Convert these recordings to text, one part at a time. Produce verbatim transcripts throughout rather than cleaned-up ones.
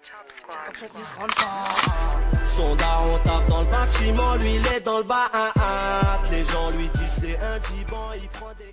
Son daron tape dans le bâtiment, lui il est dans le bas. Un, un. Les gens lui disent c'est un giban, il prend des.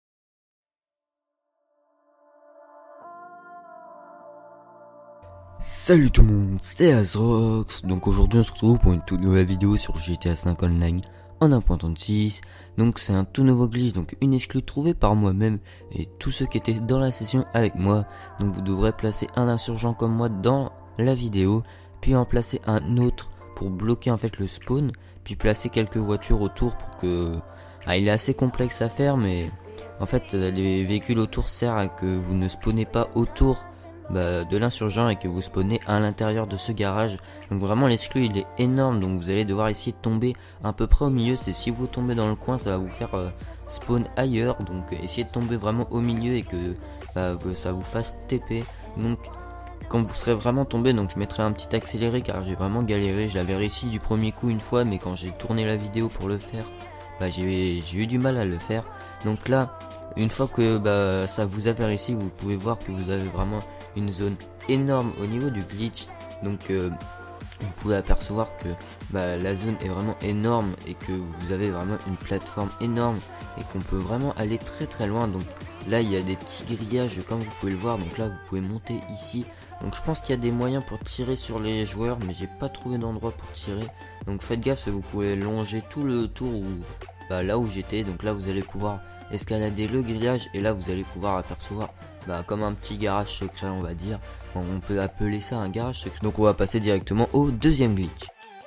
Salut tout le monde, c'est Azrox. Donc aujourd'hui on se retrouve pour une toute nouvelle vidéo sur G T A cinq Online en un point trente-six. Donc c'est un tout nouveau glitch, donc une exclue trouvée par moi-même et tous ceux qui étaient dans la session avec moi. Donc vous devrez placer un insurgent comme moi dans la vidéo, puis en placer un autre pour bloquer en fait le spawn, puis placer quelques voitures autour pour que... Ah, il est assez complexe à faire, mais en fait les véhicules autour servent à que vous ne spawnez pas autour Bah, de l'insurgent et que vous spawnez à l'intérieur de ce garage. Donc vraiment l'exclu il est énorme, donc vous allez devoir essayer de tomber à peu près au milieu. C'est si vous tombez dans le coin, ça va vous faire euh, spawn ailleurs, donc euh, essayez de tomber vraiment au milieu et que bah, ça vous fasse T P. Donc quand vous serez vraiment tombé, donc je mettrai un petit accéléré car j'ai vraiment galéré. J'avais réussi du premier coup une fois, mais quand j'ai tourné la vidéo pour le faire, bah, j'ai eu du mal à le faire. Donc là, une fois que bah, ça vous a réussi, vous pouvez voir que vous avez vraiment une zone énorme au niveau du glitch. Donc euh, vous pouvez apercevoir que bah, la zone est vraiment énorme et que vous avez vraiment une plateforme énorme et qu'on peut vraiment aller très très loin. Donc là il y a des petits grillages comme vous pouvez le voir, donc là vous pouvez monter ici. Donc je pense qu'il y a des moyens pour tirer sur les joueurs, mais j'ai pas trouvé d'endroit pour tirer. Donc faites gaffe, vous pouvez longer tout le tour où, bah, là où j'étais. Donc là vous allez pouvoir escalader le grillage et là vous allez pouvoir apercevoir bah, comme un petit garage secret, on va dire. On peut appeler ça un garage secret. Donc on va passer directement au deuxième glitch.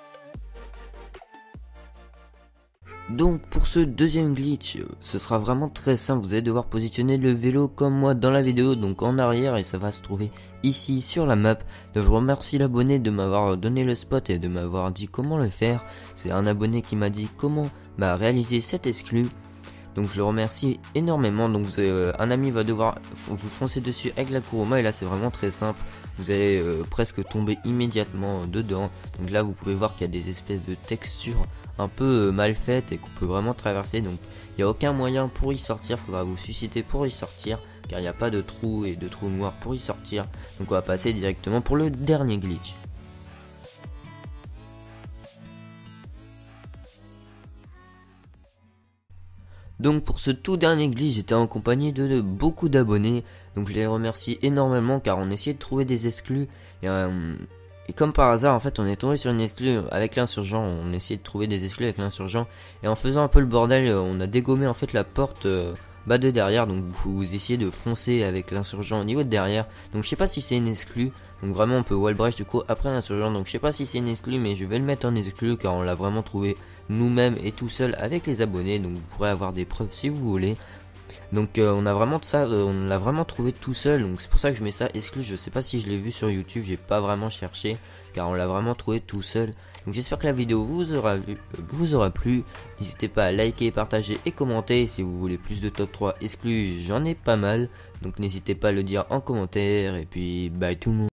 Donc pour ce deuxième glitch, ce sera vraiment très simple. Vous allez devoir positionner le vélo comme moi dans la vidéo, donc en arrière, et ça va se trouver ici sur la map. Donc je remercie l'abonné de m'avoir donné le spot et de m'avoir dit comment le faire. C'est un abonné qui m'a dit comment bah, réaliser cet exclu. Donc je le remercie énormément. Donc vous avez, euh, un ami va devoir vous foncer dessus avec la Kuruma, et là c'est vraiment très simple. Vous allez euh, presque tomber immédiatement euh, dedans. Donc là vous pouvez voir qu'il y a des espèces de textures un peu euh, mal faites et qu'on peut vraiment traverser. Donc il n'y a aucun moyen pour y sortir, il faudra vous susciter pour y sortir, car il n'y a pas de trou et de trou noir pour y sortir. Donc on va passer directement pour le dernier glitch. Donc pour ce tout dernier glitch, j'étais en compagnie de, de beaucoup d'abonnés. Donc je les remercie énormément car on essayait de trouver des exclus. Et, euh, et comme par hasard, en fait, on est tombé sur une exclue avec l'insurgent. On essayait de trouver des exclus avec l'insurgent. Et en faisant un peu le bordel, on a dégommé en fait la porte euh, bas de derrière. Donc vous, vous essayez de foncer avec l'insurgent au niveau de derrière. Donc je sais pas si c'est une exclue. Donc vraiment on peut wallbreach du coup après l'insurgent. Donc je sais pas si c'est une exclue, mais je vais le mettre en exclu car on l'a vraiment trouvé nous-mêmes et tout seul avec les abonnés. Donc vous pourrez avoir des preuves si vous voulez. Donc euh, on a vraiment de ça, euh, on l'a vraiment trouvé tout seul. Donc c'est pour ça que je mets ça exclu. Je sais pas si je l'ai vu sur YouTube, j'ai pas vraiment cherché car on l'a vraiment trouvé tout seul. Donc j'espère que la vidéo vous aura, vu, euh, vous aura plu. N'hésitez pas à liker, partager et commenter. Si vous voulez plus de top trois exclus, j'en ai pas mal. Donc n'hésitez pas à le dire en commentaire. Et puis bye tout le monde.